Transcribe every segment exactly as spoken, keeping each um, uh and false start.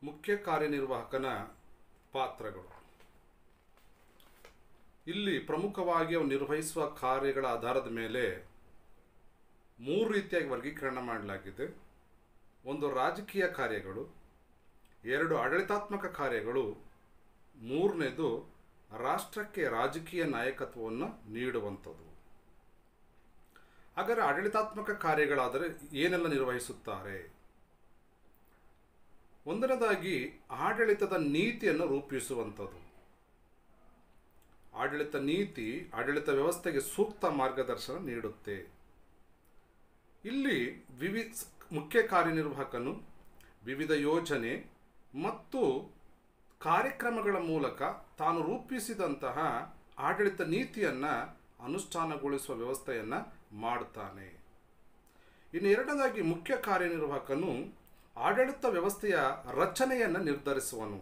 ಮುಖ್ಯ ಕಾರ್ಯನಿರ್ವಾಹಕನ ಪಾತ್ರಗಳು. ಇಲ್ಲಿ ಪ್ರಮುಖವಾಗಿ ಅವು ನಿರ್ವಹಿಸುವ ಕಾರ್ಯಗಳ ಆಧಾರದ ಮೇಲೆ ಮೂರು ರೀತಿಯಾಗಿ ವರ್ಗೀಕರಣ ಮಾಡಲಾಗಿದೆ. ಒಂದು ರಾಜಕೀಯ ಕಾರ್ಯಗಳು, ಎರಡು ಆಡಳಿತಾತ್ಮಕ ಕಾರ್ಯಗಳು, ಮೂರನೇದು ರಾಷ್ಟ್ರಕ್ಕೆ ರಾಜಕೀಯ ನಾಯಕತ್ವವನ್ನು ನೀಡುವಂಥದ್ದು. ಹಾಗಾದರೆ ಆಡಳಿತಾತ್ಮಕ ಕಾರ್ಯಗಳಾದರೆ ಏನೆಲ್ಲ ನಿರ್ವಹಿಸುತ್ತಾರೆ? ಒಂದನೇದಾಗಿ ಆಡಳಿತದ ನೀತಿಯನ್ನು ರೂಪಿಸುವಂಥದ್ದು. ಆಡಳಿತ ನೀತಿ ಆಡಳಿತ ವ್ಯವಸ್ಥೆಗೆ ಸೂಕ್ತ ಮಾರ್ಗದರ್ಶನ ನೀಡುತ್ತೆ. ಇಲ್ಲಿ ವಿವಿಧ ಮುಖ್ಯ ಕಾರ್ಯನಿರ್ವಾಹಕನು ವಿವಿಧ ಯೋಜನೆ ಮತ್ತು ಕಾರ್ಯಕ್ರಮಗಳ ಮೂಲಕ ತಾನು ರೂಪಿಸಿದಂತಹ ಆಡಳಿತ ನೀತಿಯನ್ನು ಅನುಷ್ಠಾನಗೊಳಿಸುವ ವ್ಯವಸ್ಥೆಯನ್ನು ಮಾಡುತ್ತಾನೆ. ಇನ್ನು ಎರಡನೇದಾಗಿ ಮುಖ್ಯ ಕಾರ್ಯನಿರ್ವಾಹಕನು ಆಡಳಿತ ವ್ಯವಸ್ಥೆಯ ರಚನೆಯನ್ನು ನಿರ್ಧರಿಸುವನು.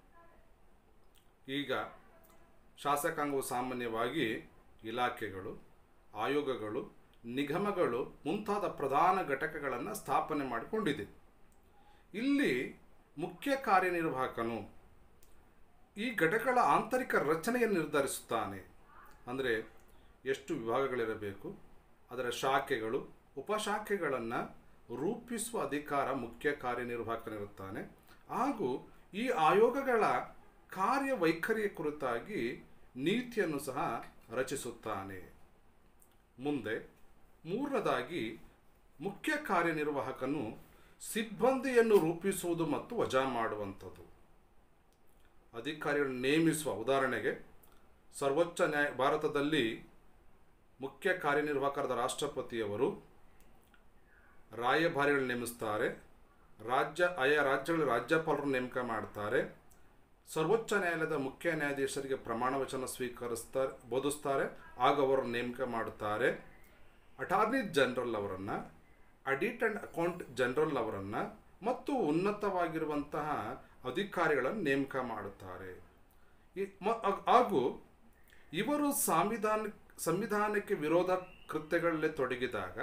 ಈಗ ಶಾಸಕಾಂಗವು ಸಾಮಾನ್ಯವಾಗಿ ಇಲಾಖೆಗಳು, ಆಯೋಗಗಳು, ನಿಗಮಗಳು ಮುಂತಾದ ಪ್ರಧಾನ ಘಟಕಗಳನ್ನು ಸ್ಥಾಪನೆ ಮಾಡಿಕೊಂಡಿದೆ. ಇಲ್ಲಿ ಮುಖ್ಯ ಕಾರ್ಯನಿರ್ವಾಹಕನು ಈ ಘಟಕಗಳ ಆಂತರಿಕ ರಚನೆಯನ್ನು ನಿರ್ಧರಿಸುತ್ತಾನೆ. ಅಂದರೆ ಎಷ್ಟು ವಿಭಾಗಗಳಿರಬೇಕು, ಅದರ ಶಾಖೆಗಳು, ಉಪಶಾಖೆಗಳನ್ನು ರೂಪಿಸುವ ಅಧಿಕಾರ ಮುಖ್ಯ ಕಾರ್ಯನಿರ್ವಾಹಕನಿರುತ್ತಾನೆ. ಹಾಗೂ ಈ ಆಯೋಗಗಳ ಕಾರ್ಯವೈಖರಿಯ ಕುರಿತಾಗಿ ನೀತಿಯನ್ನು ಸಹ ರಚಿಸುತ್ತಾನೆ. ಮುಂದೆ ಮೂರನೇದಾಗಿ ಮುಖ್ಯ ಕಾರ್ಯನಿರ್ವಾಹಕನು ಸಿಬ್ಬಂದಿಯನ್ನು ರೂಪಿಸುವುದು ಮತ್ತು ವಜಾ ಮಾಡುವಂಥದ್ದು. ಅಧಿಕಾರಿಗಳನ್ನು ನೇಮಿಸುವ, ಉದಾಹರಣೆಗೆ ಸರ್ವೋಚ್ಚ ನ್ಯಾಯ ಭಾರತದಲ್ಲಿ ಮುಖ್ಯ ಕಾರ್ಯನಿರ್ವಾಹಕರಾದ ರಾಷ್ಟ್ರಪತಿಯವರು ರಾಯಭಾರಿಗಳನ್ನು ನೇಮಿಸ್ತಾರೆ. ರಾಜ್ಯ ಆಯಾ ರಾಜ್ಯಗಳ ರಾಜ್ಯಪಾಲರನ್ನು ನೇಮಕ ಮಾಡ್ತಾರೆ. ಸರ್ವೋಚ್ಚ ನ್ಯಾಯಾಲಯದ ಮುಖ್ಯ ನ್ಯಾಯಾಧೀಶರಿಗೆ ಪ್ರಮಾಣ ವಚನ ಸ್ವೀಕರಿಸ್ತಾರೆ ಬೋಧಿಸ್ತಾರೆ ಆಗ ಅವರನ್ನು ನೇಮಕ ಮಾಡುತ್ತಾರೆ. ಅಟಾರ್ನಿ ಜನರಲ್ ಅವರನ್ನು, ಆಡಿಟ್ ಆ್ಯಂಡ್ ಅಕೌಂಟ್ ಜನರಲ್ ಅವರನ್ನು ಮತ್ತು ಉನ್ನತವಾಗಿರುವಂತಹ ಅಧಿಕಾರಿಗಳನ್ನು ನೇಮಕ ಮಾಡುತ್ತಾರೆ. ಹಾಗೂ ಇವರು ಸಂವಿಧಾನ ಸಂವಿಧಾನಕ್ಕೆ ವಿರೋಧ ಕೃತ್ಯಗಳಲ್ಲಿ ತೊಡಗಿದಾಗ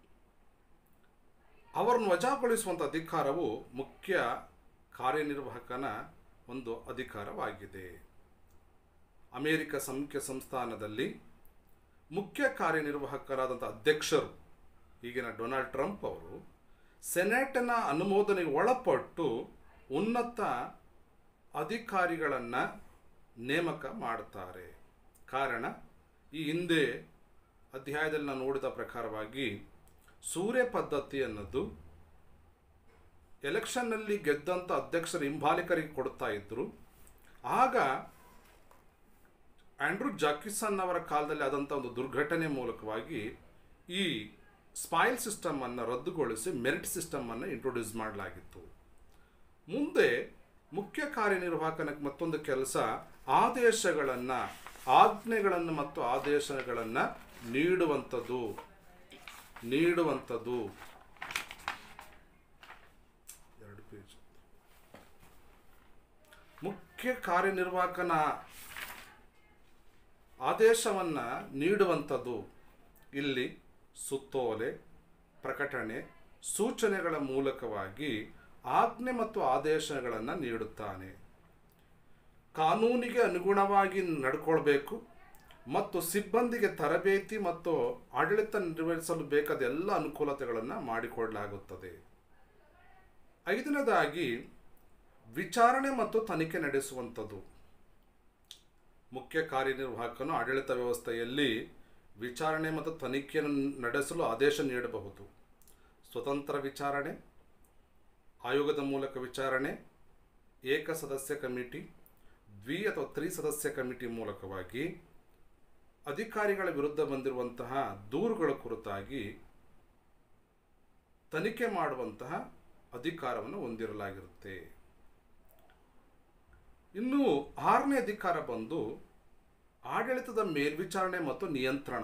ಅವರನ್ನು ವಜಾಗೊಳಿಸುವಂಥ ಅಧಿಕಾರವು ಮುಖ್ಯ ಕಾರ್ಯನಿರ್ವಾಹಕನ ಒಂದು ಅಧಿಕಾರವಾಗಿದೆ. ಅಮೇರಿಕ ಸಂಯುಕ್ತ ಸಂಸ್ಥಾನದಲ್ಲಿ ಮುಖ್ಯ ಕಾರ್ಯನಿರ್ವಾಹಕರಾದಂಥ ಅಧ್ಯಕ್ಷರು, ಈಗಿನ ಡೊನಾಲ್ಡ್ ಟ್ರಂಪ್ ಅವರು, ಸೆನೆಟ್ನ ಅನುಮೋದನೆಗೆ ಒಳಪಟ್ಟು ಉನ್ನತ ಅಧಿಕಾರಿಗಳನ್ನು ನೇಮಕ ಮಾಡುತ್ತಾರೆ. ಕಾರಣ, ಈ ಹಿಂದೆ ಅಧ್ಯಾಯದಲ್ಲಿ ನಾವು ನೋಡಿದ ಪ್ರಕಾರವಾಗಿ ಸೂರ್ಯ ಪದ್ಧತಿ ಅನ್ನೋದು ಎಲೆಕ್ಷನ್ನಲ್ಲಿ ಗೆದ್ದಂಥ ಅಧ್ಯಕ್ಷರು ಹಿಂಬಾಲಿಕರಿಗೆ ಕೊಡ್ತಾ ಇದ್ದರು. ಆಗ ಆಂಡ್ರೂ ಜಾಕಿಸನ್ ಅವರ ಕಾಲದಲ್ಲಿ ಆದಂಥ ಒಂದು ದುರ್ಘಟನೆ ಮೂಲಕವಾಗಿ ಈ ಸ್ಪಾಯಿಲ್ ಸಿಸ್ಟಮನ್ನು ರದ್ದುಗೊಳಿಸಿ ಮೆರಿಟ್ ಸಿಸ್ಟಮನ್ನು ಇಂಟ್ರೊಡ್ಯೂಸ್ ಮಾಡಲಾಗಿತ್ತು. ಮುಂದೆ ಮುಖ್ಯ ಕಾರ್ಯನಿರ್ವಾಹಕನಿಗೆ ಮತ್ತೊಂದು ಕೆಲಸ ಆದೇಶಗಳನ್ನು, ಆಜ್ಞೆಗಳನ್ನು ಮತ್ತು ಆದೇಶಗಳನ್ನು ನೀಡುವಂಥದ್ದು ನೀಡುವಂಥದ್ದು ಎರಡು ಪೇಜ್. ಮುಖ್ಯ ಕಾರ್ಯನಿರ್ವಾಹಕನ ಆದೇಶವನ್ನು ನೀಡುವಂಥದ್ದು ಇಲ್ಲಿ ಸುತ್ತೋಲೆ, ಪ್ರಕಟಣೆ, ಸೂಚನೆಗಳ ಮೂಲಕವಾಗಿ ಆಜ್ಞೆ ಮತ್ತು ಆದೇಶಗಳನ್ನು ನೀಡುತ್ತಾನೆ. ಕಾನೂನಿಗೆ ಅನುಗುಣವಾಗಿ ನಡ್ಕೊಳ್ಬೇಕು ಮತ್ತು ಸಿಬ್ಬಂದಿಗೆ ತರಬೇತಿ ಮತ್ತು ಆಡಳಿತ ನಿರ್ವಹಿಸಲು ಬೇಕಾದ ಎಲ್ಲ ಅನುಕೂಲತೆಗಳನ್ನು ಮಾಡಿಕೊಡಲಾಗುತ್ತದೆ. ಐದನೇದಾಗಿ ವಿಚಾರಣೆ ಮತ್ತು ತನಿಖೆ ನಡೆಸುವಂಥದ್ದು. ಮುಖ್ಯ ಕಾರ್ಯನಿರ್ವಾಹಕನು ಆಡಳಿತ ವ್ಯವಸ್ಥೆಯಲ್ಲಿ ವಿಚಾರಣೆ ಮತ್ತು ತನಿಖೆಯನ್ನು ನಡೆಸಲು ಆದೇಶ ನೀಡಬಹುದು. ಸ್ವತಂತ್ರ ವಿಚಾರಣೆ, ಆಯೋಗದ ಮೂಲಕ ವಿಚಾರಣೆ, ಏಕ ಸದಸ್ಯ ಕಮಿಟಿ, ದ್ವಿ ಅಥವಾ ತ್ರಿ ಸದಸ್ಯ ಕಮಿಟಿ ಮೂಲಕವಾಗಿ ಅಧಿಕಾರಿಗಳ ವಿರುದ್ಧ ಬಂದಿರುವಂತಹ ದೂರುಗಳ ಕುರಿತಾಗಿ ತನಿಖೆ ಮಾಡುವಂತಹ ಅಧಿಕಾರವನ್ನು ಹೊಂದಿರಲಾಗಿರುತ್ತೆ. ಇನ್ನು ಆರನೇ ಅಧಿಕಾರ ಬಂದು ಆಡಳಿತದ ಮೇಲ್ವಿಚಾರಣೆ ಮತ್ತು ನಿಯಂತ್ರಣ.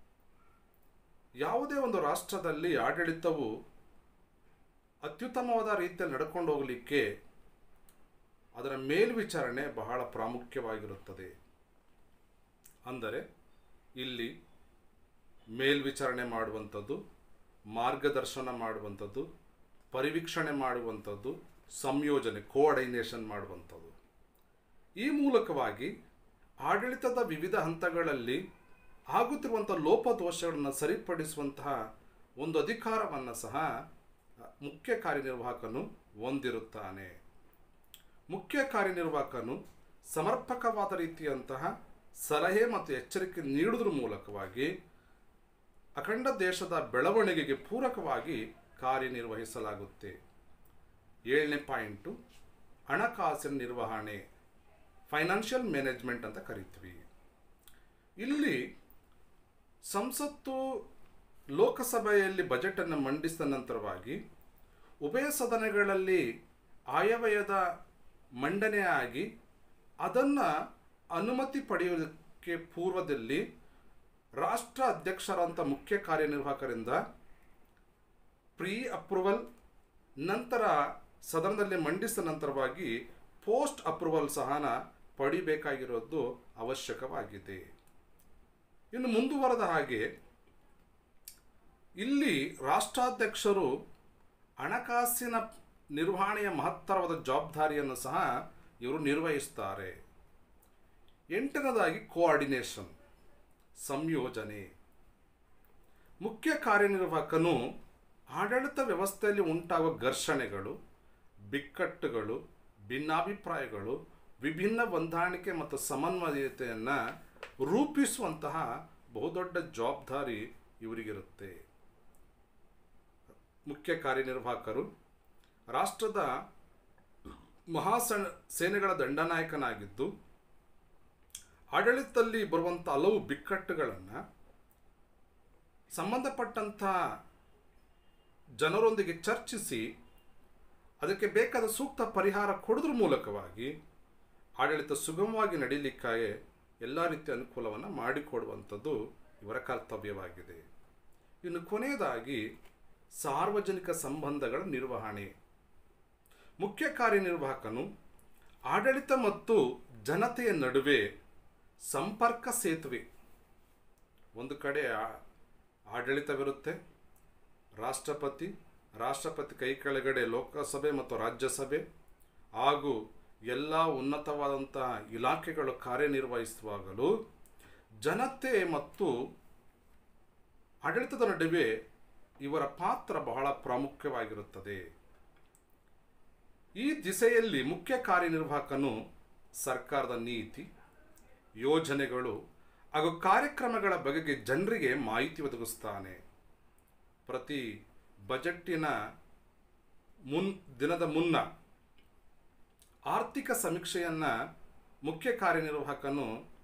ಯಾವುದೇ ಒಂದು ರಾಷ್ಟ್ರದಲ್ಲಿ ಆಡಳಿತವು ಅತ್ಯುತ್ತಮವಾದ ರೀತಿಯಲ್ಲಿ ನಡ್ಕೊಂಡು ಹೋಗಲಿಕ್ಕೆ ಅದರ ಮೇಲ್ವಿಚಾರಣೆ ಬಹಳ ಪ್ರಾಮುಖ್ಯವಾಗಿರುತ್ತದೆ. ಅಂದರೆ ಇಲ್ಲಿ ಮೇಲ್ವಿಚಾರಣೆ ಮಾಡುವಂಥದ್ದು, ಮಾರ್ಗದರ್ಶನ ಮಾಡುವಂಥದ್ದು, ಪರಿವೀಕ್ಷಣೆ ಮಾಡುವಂಥದ್ದು, ಸಂಯೋಜನೆ ಕೋಆರ್ಡಿನೇಷನ್ ಮಾಡುವಂಥದ್ದು. ಈ ಮೂಲಕವಾಗಿ ಆಡಳಿತದ ವಿವಿಧ ಹಂತಗಳಲ್ಲಿ ಆಗುತ್ತಿರುವಂಥ ಲೋಪದೋಷಗಳನ್ನು ಸರಿಪಡಿಸುವಂತಹ ಒಂದು ಅಧಿಕಾರವನ್ನು ಸಹ ಮುಖ್ಯ ಕಾರ್ಯನಿರ್ವಾಹಕನು ಹೊಂದಿರುತ್ತಾನೆ. ಮುಖ್ಯ ಕಾರ್ಯನಿರ್ವಾಹಕನು ಸಮರ್ಪಕವಾದ ರೀತಿಯಂತಹ ಸಲಹೆ ಮತ್ತು ಎಚ್ಚರಿಕೆ ನೀಡುವುದರ ಮೂಲಕವಾಗಿ ಅಖಂಡ ದೇಶದ ಬೆಳವಣಿಗೆಗೆ ಪೂರಕವಾಗಿ ಕಾರ್ಯನಿರ್ವಹಿಸಲಾಗುತ್ತೆ. ಏಳನೇ ಪಾಯಿಂಟು ಹಣಕಾಸಿನ ನಿರ್ವಹಣೆ, ಫೈನಾನ್ಷಿಯಲ್ ಮ್ಯಾನೇಜ್ಮೆಂಟ್ ಅಂತ ಕರಿತೀವಿ. ಇಲ್ಲಿ ಸಂಸತ್ತು ಲೋಕಸಭೆಯಲ್ಲಿ ಬಜೆಟನ್ನು ಮಂಡಿಸಿದ ನಂತರವಾಗಿ ಉಭಯ ಸದನಗಳಲ್ಲಿ ಆಯವ್ಯಯದ ಮಂಡನೆ ಆಗಿ ಅದನ್ನು ಅನುಮತಿ ಪಡೆಯುವುದಕ್ಕೆ ಪೂರ್ವದಲ್ಲಿ ರಾಷ್ಟ್ರ ಅಧ್ಯಕ್ಷರಂಥ ಮುಖ್ಯ ಕಾರ್ಯನಿರ್ವಾಹಕರಿಂದ ಪ್ರೀ ಅಪ್ರೂವಲ್, ನಂತರ ಸದನದಲ್ಲಿ ಮಂಡಿಸಿದ ನಂತರವಾಗಿ ಪೋಸ್ಟ್ ಅಪ್ರೂವಲ್ ಸಹನ ಪಡಿಬೇಕಾಗಿರೋದು ಅವಶ್ಯಕವಾಗಿದೆ. ಇನ್ನು ಮುಂದುವರೆದ ಹಾಗೆ ಇಲ್ಲಿ ರಾಷ್ಟ್ರಾಧ್ಯಕ್ಷರು ಹಣಕಾಸಿನ ನಿರ್ವಹಣೆಯ ಮಹತ್ತರವಾದ ಜವಾಬ್ದಾರಿಯನ್ನು ಸಹ ಇವರು ನಿರ್ವಹಿಸ್ತಾರೆ. ಎಂಟನೇದಾಗಿ ಕೋಆರ್ಡಿನೇಷನ್, ಸಂಯೋಜನೆ. ಮುಖ್ಯ ಕಾರ್ಯನಿರ್ವಾಹಕನು ಆಡಳಿತ ವ್ಯವಸ್ಥೆಯಲ್ಲಿ ಉಂಟಾಗುವ ಘರ್ಷಣೆಗಳು, ಬಿಕ್ಕಟ್ಟುಗಳು, ಭಿನ್ನಾಭಿಪ್ರಾಯಗಳು, ವಿಭಿನ್ನ ಹೊಂದಾಣಿಕೆ ಮತ್ತು ಸಮನ್ವಯತೆಯನ್ನು ರೂಪಿಸುವಂತಹ ಬಹುದೊಡ್ಡ ಜವಾಬ್ದಾರಿ ಇವರಿಗಿರುತ್ತೆ. ಮುಖ್ಯ ಕಾರ್ಯನಿರ್ವಾಹಕರು ರಾಷ್ಟ್ರದ ಮಹಾಸ ಸೇನೆಗಳ ದಂಡನಾಯಕನಾಗಿದ್ದು ಆಡಳಿತದಲ್ಲಿ ಬರುವಂಥ ಹಲವು ಬಿಕ್ಕಟ್ಟುಗಳನ್ನು ಸಂಬಂಧಪಟ್ಟಂಥ ಜನರೊಂದಿಗೆ ಚರ್ಚಿಸಿ ಅದಕ್ಕೆ ಬೇಕಾದ ಸೂಕ್ತ ಪರಿಹಾರ ಕೊಡೋದ್ರ ಮೂಲಕವಾಗಿ ಆಡಳಿತ ಸುಗಮವಾಗಿ ನಡೀಲಿಕ್ಕಾಗಿ ಎಲ್ಲ ರೀತಿಯ ಅನುಕೂಲವನ್ನು ಮಾಡಿಕೊಡುವಂಥದ್ದು ಇವರ ಕರ್ತವ್ಯವಾಗಿದೆ. ಇನ್ನು ಕೊನೆಯದಾಗಿ ಸಾರ್ವಜನಿಕ ಸಂಬಂಧಗಳ ನಿರ್ವಹಣೆ. ಮುಖ್ಯ ಕಾರ್ಯನಿರ್ವಾಹಕನು ಆಡಳಿತ ಮತ್ತು ಜನತೆಯ ನಡುವೆ ಸಂಪರ್ಕ ಸೇತುವೆ. ಒಂದು ಕಡೆ ಆಡಳಿತವಿರುತ್ತೆ, ರಾಷ್ಟ್ರಪತಿ ರಾಷ್ಟ್ರಪತಿ ಕೈ ಕೆಳಗಡೆ ಲೋಕಸಭೆ ಮತ್ತು ರಾಜ್ಯಸಭೆ ಹಾಗೂ ಎಲ್ಲ ಉನ್ನತವಾದಂಥ ಇಲಾಖೆಗಳು ಕಾರ್ಯನಿರ್ವಹಿಸುವಾಗಲೂ ಜನತೆ ಮತ್ತು ಆಡಳಿತದ ನಡುವೆ ಇವರ ಪಾತ್ರ ಬಹಳ ಪ್ರಾಮುಖ್ಯವಾಗಿರುತ್ತದೆ. ಈ ದಿಸೆಯಲ್ಲಿ ಮುಖ್ಯ ಕಾರ್ಯನಿರ್ವಾಹಕನು ಸರ್ಕಾರದ ನೀತಿ, ಯೋಜನೆಗಳು ಹಾಗೂ ಕಾರ್ಯಕ್ರಮಗಳ ಬಗೆಗೆ ಜನರಿಗೆ ಮಾಹಿತಿ ಒದಗಿಸ್ತಾನೆ. ಪ್ರತಿ ಬಜೆಟ್ಟಿನ ಮುನ್ ದಿನದ ಮುನ್ನ ಆರ್ಥಿಕ ಸಮೀಕ್ಷೆಯನ್ನು ಮುಖ್ಯ ಕಾರ್ಯನಿರ್ವಾಹಕನು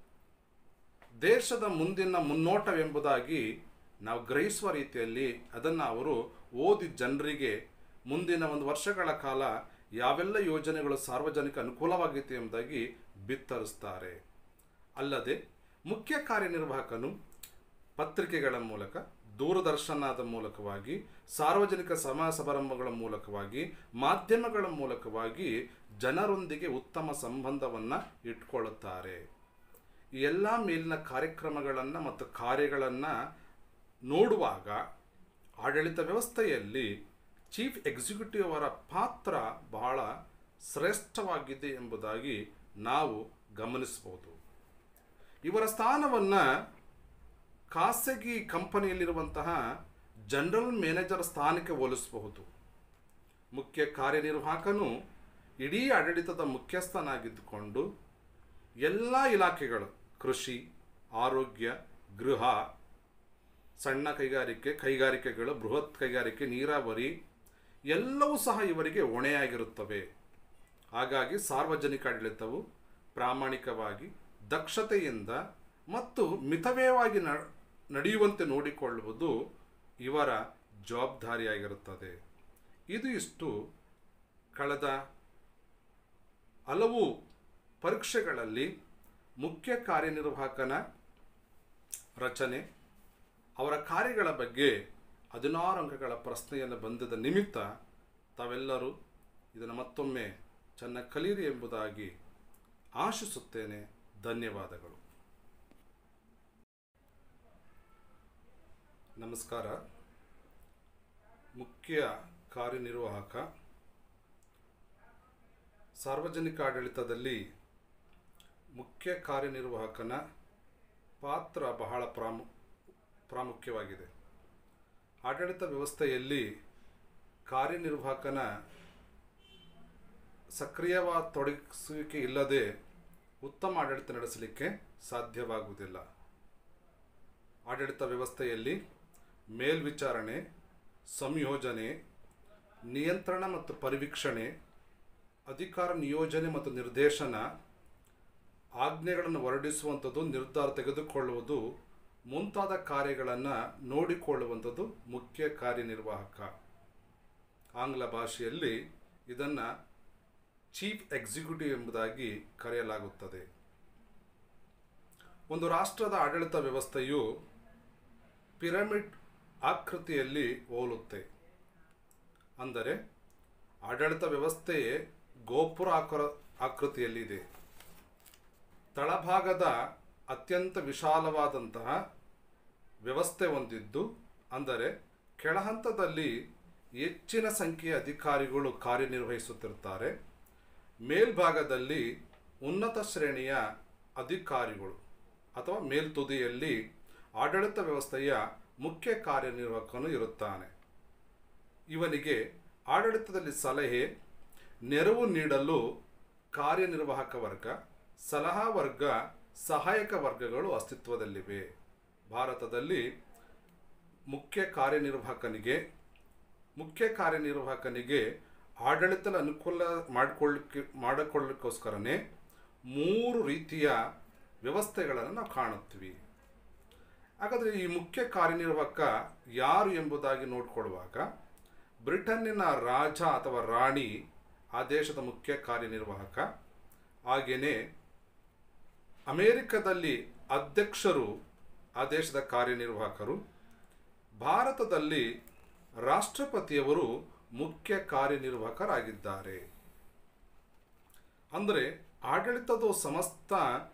ದೇಶದ ಮುಂದಿನ ಮುನ್ನೋಟವೆಂಬುದಾಗಿ ನಾವು ಗ್ರಹಿಸುವ ರೀತಿಯಲ್ಲಿ ಅದನ್ನು ಅವರು ಓದಿ ಜನರಿಗೆ ಮುಂದಿನ ಒಂದು ವರ್ಷಗಳ ಕಾಲ ಯಾವೆಲ್ಲ ಯೋಜನೆಗಳು ಸಾರ್ವಜನಿಕ ಅನುಕೂಲವಾಗಿದೆ ಎಂಬುದಾಗಿ ಬಿತ್ತರಿಸ್ತಾರೆ. ಅಲ್ಲದೆ ಮುಖ್ಯ ಕಾರ್ಯನಿರ್ವಾಹಕನು ಪತ್ರಿಕೆಗಳ ಮೂಲಕ, ದೂರದರ್ಶನದ ಮೂಲಕವಾಗಿ, ಸಾರ್ವಜನಿಕ ಸಮಾಜ ಸಮಾರಂಭಗಳ ಮೂಲಕವಾಗಿ, ಮಾಧ್ಯಮಗಳ ಮೂಲಕವಾಗಿ ಜನರೊಂದಿಗೆ ಉತ್ತಮ ಸಂಬಂಧವನ್ನು ಇಟ್ಕೊಳ್ಳುತ್ತಾರೆ. ಈ ಎಲ್ಲ ಮೇಲಿನ ಕಾರ್ಯಕ್ರಮಗಳನ್ನು ಮತ್ತು ಕಾರ್ಯಗಳನ್ನು ನೋಡುವಾಗ ಆಡಳಿತ ವ್ಯವಸ್ಥೆಯಲ್ಲಿ ಚೀಫ್ ಎಕ್ಸಿಕ್ಯೂಟಿವ್ ಅವರ ಪಾತ್ರ ಬಹಳ ಶ್ರೇಷ್ಠವಾಗಿದೆ ಎಂಬುದಾಗಿ ನಾವು ಗಮನಿಸಬಹುದು. ಇವರ ಸ್ಥಾನವನ್ನು ಖಾಸಗಿ ಕಂಪನಿಯಲ್ಲಿರುವಂತಹ ಜನರಲ್ ಮ್ಯಾನೇಜರ್ ಸ್ಥಾನಕ್ಕೆ ಹೋಲಿಸಬಹುದು. ಮುಖ್ಯ ಕಾರ್ಯನಿರ್ವಾಹಕನು ಇಡೀ ಆಡಳಿತದ ಮುಖ್ಯಸ್ಥನಾಗಿದ್ದುಕೊಂಡು ಎಲ್ಲ ಇಲಾಖೆಗಳು, ಕೃಷಿ, ಆರೋಗ್ಯ, ಗೃಹ, ಸಣ್ಣ ಕೈಗಾರಿಕೆ ಕೈಗಾರಿಕೆಗಳು ಬೃಹತ್ ಕೈಗಾರಿಕೆ, ನೀರಾವರಿ ಎಲ್ಲವೂ ಸಹ ಇವರಿಗೆ ಹೊಣೆಯಾಗಿರುತ್ತವೆ. ಹಾಗಾಗಿ ಸಾರ್ವಜನಿಕ ಆಡಳಿತವು ಪ್ರಾಮಾಣಿಕವಾಗಿ, ದಕ್ಷತೆಯಿಂದ ಮತ್ತು ಮಿತವ್ಯಯವಾಗಿ ನಡೆಯುವಂತೆ ನೋಡಿಕೊಳ್ಳುವುದು ಇವರ ಜವಾಬ್ದಾರಿಯಾಗಿರುತ್ತದೆ. ಇದು ಇಷ್ಟು ಕಳೆದ ಹಲವು ಪರೀಕ್ಷೆಗಳಲ್ಲಿ ಮುಖ್ಯ ಕಾರ್ಯನಿರ್ವಾಹಕನ ರಚನೆ, ಅವರ ಕಾರ್ಯಗಳ ಬಗ್ಗೆ ಹದಿನಾರು ಅಂಕಗಳ ಪ್ರಶ್ನೆಯನ್ನು ಬಂದಿದ್ದ ನಿಮಿತ್ತ ತಾವೆಲ್ಲರೂ ಇದನ್ನು ಮತ್ತೊಮ್ಮೆ ಚೆನ್ನಾಗಿ ಕಲಿಯಿರಿ ಎಂಬುದಾಗಿ ಆಶಿಸುತ್ತೇನೆ. ಧನ್ಯವಾದಗಳು. ನಮಸ್ಕಾರ. ಮುಖ್ಯ ಕಾರ್ಯನಿರ್ವಾಹಕ ಸಾರ್ವಜನಿಕ ಆಡಳಿತದಲ್ಲಿ ಮುಖ್ಯ ಕಾರ್ಯನಿರ್ವಾಹಕನ ಪಾತ್ರ ಬಹಳ ಪ್ರಾಮು ಪ್ರಾಮುಖ್ಯವಾಗಿದೆ. ಆಡಳಿತ ವ್ಯವಸ್ಥೆಯಲ್ಲಿ ಕಾರ್ಯನಿರ್ವಾಹಕನ ಸಕ್ರಿಯವಾದ ತೊಡಗಿಸುವಿಕೆ ಇಲ್ಲದೆ ಉತ್ತಮ ಆಡಳಿತ ನಡೆಸಲಿಕ್ಕೆ ಸಾಧ್ಯವಾಗುವುದಿಲ್ಲ. ಆಡಳಿತ ವ್ಯವಸ್ಥೆಯಲ್ಲಿ ಮೇಲ್ವಿಚಾರಣೆ, ಸಂಯೋಜನೆ, ನಿಯಂತ್ರಣ ಮತ್ತು ಪರಿವೀಕ್ಷಣೆ, ಅಧಿಕಾರ ನಿಯೋಜನೆ ಮತ್ತು ನಿರ್ದೇಶನ, ಆಜ್ಞೆಗಳನ್ನು ಹೊರಡಿಸುವಂಥದ್ದು, ನಿರ್ಧಾರ ತೆಗೆದುಕೊಳ್ಳುವುದು ಮುಂತಾದ ಕಾರ್ಯಗಳನ್ನು ನೋಡಿಕೊಳ್ಳುವಂಥದ್ದು ಮುಖ್ಯ ಕಾರ್ಯನಿರ್ವಾಹಕ. ಆಂಗ್ಲ ಭಾಷೆಯಲ್ಲಿ ಇದನ್ನು ಚೀಫ್ ಎಕ್ಸಿಕ್ಯೂಟಿವ್ ಎಂಬುದಾಗಿ ಕರೆಯಲಾಗುತ್ತದೆ. ಒಂದು ರಾಷ್ಟ್ರದ ಆಡಳಿತ ವ್ಯವಸ್ಥೆಯು ಪಿರಮಿಡ್ ಆಕೃತಿಯಲ್ಲಿ ಹೋಲುತ್ತೆ. ಅಂದರೆ ಆಡಳಿತ ವ್ಯವಸ್ಥೆಯೇ ಗೋಪುರ ಆಕಾರ ಆಕೃತಿಯಲ್ಲಿದೆ. ತಳಭಾಗದ ಅತ್ಯಂತ ವಿಶಾಲವಾದಂತಹ ವ್ಯವಸ್ಥೆ ಹೊಂದಿದ್ದು, ಅಂದರೆ ಕೆಳಹಂತದಲ್ಲಿ ಹೆಚ್ಚಿನ ಸಂಖ್ಯೆಯ ಅಧಿಕಾರಿಗಳು ಕಾರ್ಯನಿರ್ವಹಿಸುತ್ತಿರುತ್ತಾರೆ. ಮೇಲ್ಭಾಗದಲ್ಲಿ ಉನ್ನತ ಶ್ರೇಣಿಯ ಅಧಿಕಾರಿಗಳು ಅಥವಾ ಮೇಲ್ತುದಿಯಲ್ಲಿ ಆಡಳಿತ ವ್ಯವಸ್ಥೆಯ ಮುಖ್ಯ ಕಾರ್ಯನಿರ್ವಾಹಕನು ಇರುತ್ತಾನೆ. ಇವನಿಗೆ ಆಡಳಿತದಲ್ಲಿ ಸಲಹೆ, ನೆರವು ನೀಡಲು ಕಾರ್ಯನಿರ್ವಾಹಕ ವರ್ಗ, ಸಲಹಾ ವರ್ಗ, ಸಹಾಯಕ ವರ್ಗಗಳು ಅಸ್ತಿತ್ವದಲ್ಲಿವೆ. ಭಾರತದಲ್ಲಿ ಮುಖ್ಯ ಕಾರ್ಯನಿರ್ವಾಹಕನಿಗೆ ಮುಖ್ಯ ಕಾರ್ಯನಿರ್ವಾಹಕನಿಗೆ ಆಡಳಿತದ ಅನುಕೂಲ ಮಾಡಿಕೊಳ್ಳಕ್ಕೆ ಮಾಡಿಕೊಳ್ಳಲಿಕ್ಕೋಸ್ಕರನೇ ಮೂರು ರೀತಿಯ ವ್ಯವಸ್ಥೆಗಳನ್ನು ನಾವು ಕಾಣುತ್ತೀವಿ. ಹಾಗಾದರೆ ಈ ಮುಖ್ಯ ಕಾರ್ಯನಿರ್ವಾಹಕ ಯಾರು ಎಂಬುದಾಗಿ ನೋಡಿಕೊಳ್ಳುವಾಗ, ಬ್ರಿಟನ್ನಿನ ರಾಜ ಅಥವಾ ರಾಣಿ ಆ ದೇಶದ ಮುಖ್ಯ ಕಾರ್ಯನಿರ್ವಾಹಕ. ಹಾಗೆಯೇ ಅಮೇರಿಕದಲ್ಲಿ ಅಧ್ಯಕ್ಷರು ಆ ದೇಶದ ಕಾರ್ಯನಿರ್ವಾಹಕರು. ಭಾರತದಲ್ಲಿ ರಾಷ್ಟ್ರಪತಿಯವರು ಮುಖ್ಯ ಕಾರ್ಯನಿರ್ವಾಹಕರಾಗಿದ್ದಾರೆ. ಅಂದರೆ ಆಡಳಿತದ ಸಮಸ್ತ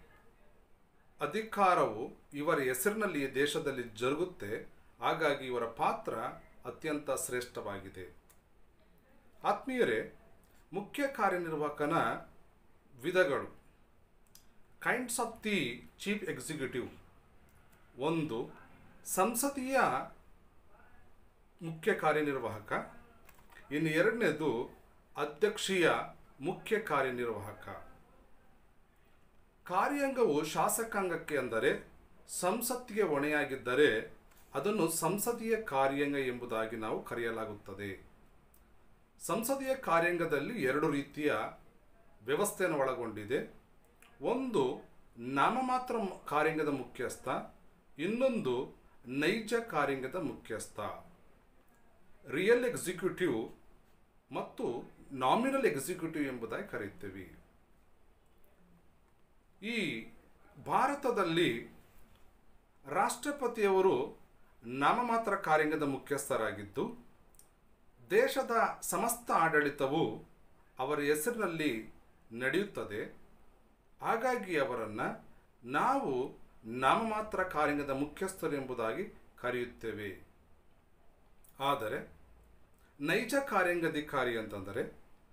ಅಧಿಕಾರವು ಇವರ ಹೆಸರಿನಲ್ಲಿ ದೇಶದಲ್ಲಿ ಜರುಗುತ್ತೆ. ಹಾಗಾಗಿ ಇವರ ಪಾತ್ರ ಅತ್ಯಂತ ಶ್ರೇಷ್ಠವಾಗಿದೆ. ಆತ್ಮೀಯರೇ, ಮುಖ್ಯ ಕಾರ್ಯನಿರ್ವಾಹಕನ ವಿಧಗಳು, kinds of the chief executive. ಒಂದು, ಸಂಸದೀಯ ಮುಖ್ಯ ಕಾರ್ಯನಿರ್ವಾಹಕ. ಇನ್ನು ಎರಡನೇದು ಅಧ್ಯಕ್ಷೀಯ ಮುಖ್ಯ ಕಾರ್ಯನಿರ್ವಾಹಕ. ಕಾರ್ಯಾಂಗವು ಶಾಸಕಾಂಗಕ್ಕೆ, ಅಂದರೆ ಸಂಸತ್ತಿಗೆ ಹೊಣೆಯಾಗಿದ್ದರೆ ಅದನ್ನು ಸಂಸದೀಯ ಕಾರ್ಯಾಂಗ ಎಂಬುದಾಗಿ ನಾವು ಕರೆಯಲಾಗುತ್ತದೆ. ಸಂಸದೀಯ ಕಾರ್ಯಾಂಗದಲ್ಲಿ ಎರಡು ರೀತಿಯ ವ್ಯವಸ್ಥೆಯನ್ನು ಒಳಗೊಂಡಿದೆ. ಒಂದು ನಾಮಮಾತ್ರ ಕಾರ್ಯಾಂಗದ ಮುಖ್ಯಸ್ಥ, ಇನ್ನೊಂದು ನೈಜ ಕಾರ್ಯಾಂಗದ ಮುಖ್ಯಸ್ಥ. ರಿಯಲ್ ಎಕ್ಸಿಕ್ಯೂಟಿವ್ ಮತ್ತು ನಾಮಿನಲ್ ಎಕ್ಸಿಕ್ಯೂಟಿವ್ ಎಂಬುದಾಗಿ ಕರೆಯುತ್ತೇವೆ. ಈ ಭಾರತದಲ್ಲಿ ರಾಷ್ಟ್ರಪತಿಯವರು ನಾಮಮಾತ್ರ ಕಾರ್ಯಾಂಗದ ಮುಖ್ಯಸ್ಥರಾಗಿದ್ದು, ದೇಶದ ಸಮಸ್ತ ಆಡಳಿತವು ಅವರ ಹೆಸರಿನಲ್ಲಿ ನಡೆಯುತ್ತದೆ. ಹಾಗಾಗಿ ಅವರನ್ನು ನಾವು ನಾಮಮಾತ್ರ ಕಾರ್ಯಾಂಗದ ಮುಖ್ಯಸ್ಥರು ಎಂಬುದಾಗಿ ಕರೆಯುತ್ತೇವೆ. ಆದರೆ ನೈಜ ಕಾರ್ಯಾಂಗಾಧಿಕಾರಿ ಅಂತಂದರೆ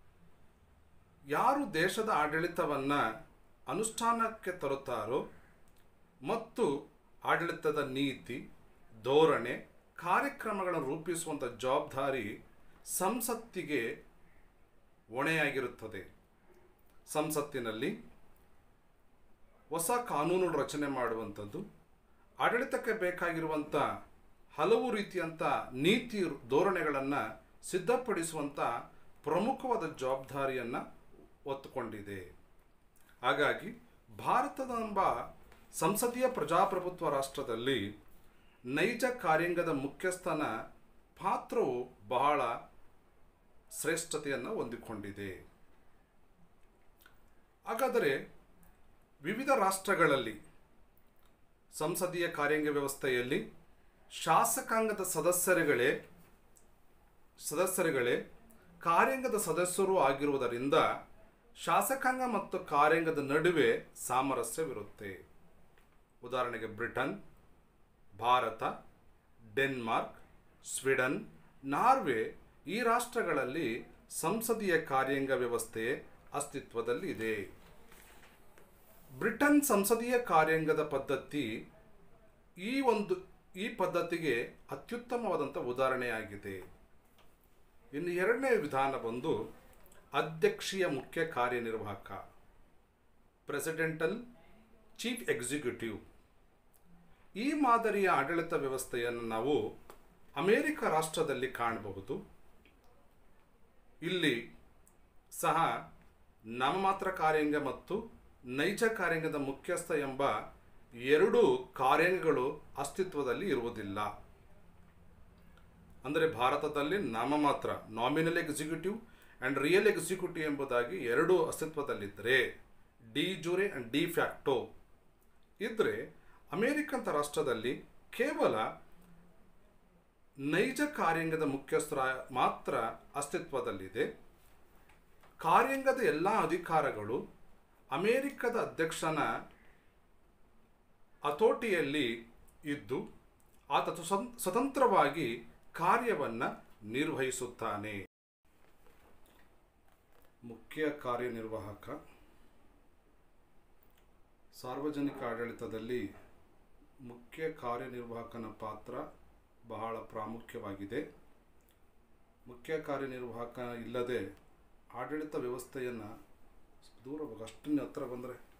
ಯಾರು ದೇಶದ ಆಡಳಿತವನ್ನು ಅನುಷ್ಠಾನಕ್ಕೆ ತರುತ್ತಾರೋ ಮತ್ತು ಆಡಳಿತದ ನೀತಿ, ಧೋರಣೆ, ಕಾರ್ಯಕ್ರಮಗಳನ್ನು ರೂಪಿಸುವಂಥ ಜವಾಬ್ದಾರಿ ಸಂಸತ್ತಿಗೆ ಹೊಣೆಯಾಗಿರುತ್ತದೆ. ಸಂಸತ್ತಿನಲ್ಲಿ ಹೊಸ ಕಾನೂನು ರಚನೆ ಮಾಡುವಂಥದ್ದು, ಆಡಳಿತಕ್ಕೆ ಬೇಕಾಗಿರುವಂಥ ಹಲವು ರೀತಿಯಂಥ ನೀತಿ ಧೋರಣೆಗಳನ್ನು ಸಿದ್ಧಪಡಿಸುವಂಥ ಪ್ರಮುಖವಾದ ಜವಾಬ್ದಾರಿಯನ್ನು ಹೊತ್ತುಕೊಂಡಿದೆ. ಹಾಗಾಗಿ ಭಾರತದೆಂಬ ಸಂಸದೀಯ ಪ್ರಜಾಪ್ರಭುತ್ವ ರಾಷ್ಟ್ರದಲ್ಲಿ ನೈಜ ಕಾರ್ಯಾಂಗದ ಮುಖ್ಯಸ್ಥನ ಪಾತ್ರವು ಬಹಳ ಶ್ರೇಷ್ಠತೆಯನ್ನು ಹೊಂದಿಕೊಂಡಿದೆ. ಹಾಗಾದರೆ ವಿವಿಧ ರಾಷ್ಟ್ರಗಳಲ್ಲಿ ಸಂಸದೀಯ ಕಾರ್ಯಾಂಗ ವ್ಯವಸ್ಥೆಯಲ್ಲಿ ಶಾಸಕಾಂಗದ ಸದಸ್ಯರುಗಳೇ ಸದಸ್ಯರುಗಳೇ ಕಾರ್ಯಾಂಗದ ಸದಸ್ಯರು ಆಗಿರುವುದರಿಂದ ಶಾಸಕಾಂಗ ಮತ್ತು ಕಾರ್ಯಾಂಗದ ನಡುವೆ ಸಾಮರಸ್ಯವಿರುತ್ತೆ. ಉದಾಹರಣೆಗೆ Britain, Bharat, Denmark, Sweden, Norway ಈ ರಾಷ್ಟ್ರಗಳಲ್ಲಿ ಸಂಸದೀಯ ಕಾರ್ಯಾಂಗ ವ್ಯವಸ್ಥೆ ಅಸ್ತಿತ್ವದಲ್ಲಿದೆ. ಬ್ರಿಟನ್ ಸಂಸದೀಯ ಕಾರ್ಯಾಂಗದ ಪದ್ಧತಿ ಈ ಒಂದು ಈ ಪದ್ಧತಿಗೆ ಅತ್ಯುತ್ತಮವಾದಂಥ ಉದಾಹರಣೆಯಾಗಿದೆ. ಇನ್ನು ಎರಡನೇ ವಿಧಾನ ಬಂದು ಅಧ್ಯಕ್ಷೀಯ ಮುಖ್ಯ ಕಾರ್ಯನಿರ್ವಾಹಕ, ಪ್ರೆಸಿಡೆಂಟಲ್ ಚೀಫ್ ಎಕ್ಸಿಕ್ಯೂಟಿವ್. ಈ ಮಾದರಿಯ ಆಡಳಿತ ವ್ಯವಸ್ಥೆಯನ್ನು ನಾವು ಅಮೇರಿಕ ರಾಷ್ಟ್ರದಲ್ಲಿ ಕಾಣಬಹುದು. ಇಲ್ಲಿ ಸಹ ನಾಮಮಾತ್ರ ಕಾರ್ಯಾಂಗ ಮತ್ತು ನೈಜ ಕಾರ್ಯಾಂಗದ ಮುಖ್ಯಸ್ಥ ಎಂಬ ಎರಡು ಕಾರ್ಯಾಂಗಗಳು ಅಸ್ತಿತ್ವದಲ್ಲಿ ಇರುವುದಿಲ್ಲ. ಅಂದರೆ ಭಾರತದಲ್ಲಿ ನಾಮಮಾತ್ರ nominal executive and real executive ಎಂಬುದಾಗಿ ಎರಡು ಅಸ್ತಿತ್ವದಲ್ಲಿದ್ದರೆ, de jure and de facto ಇದ್ದರೆ, ಅಮೇರಿಕನ್ ರಾಷ್ಟ್ರದಲ್ಲಿ ಕೇವಲ ನೈಜ ಕಾರ್ಯಾಂಗದ ಮುಖ್ಯಸ್ಥರ ಮಾತ್ರ ಅಸ್ತಿತ್ವದಲ್ಲಿದೆ. ಕಾರ್ಯಾಂಗದ ಎಲ್ಲ ಅಧಿಕಾರಗಳು ಅಮೇರಿಕದ ಅಧ್ಯಕ್ಷನ ಹತೋಟಿಯಲ್ಲಿ ಇದ್ದು ಆತ ಸ್ವತಂತ್ರವಾಗಿ ಕಾರ್ಯವನ್ನು ನಿರ್ವಹಿಸುತ್ತಾನೆ. ಮುಖ್ಯ ಕಾರ್ಯನಿರ್ವಾಹಕ ಸಾರ್ವಜನಿಕ ಆಡಳಿತದಲ್ಲಿ ಮುಖ್ಯ ಕಾರ್ಯನಿರ್ವಾಹಕನ ಪಾತ್ರ ಬಹಳ ಪ್ರಾಮುಖ್ಯವಾಗಿದೆ. ಮುಖ್ಯ ಕಾರ್ಯನಿರ್ವಾಹಕ ಇಲ್ಲದೆ ಆಡಳಿತ ವ್ಯವಸ್ಥೆಯನ್ನು ದೂರ ಅಷ್ಟನ್ನು ಹತ್ರ ಬಂದರೆ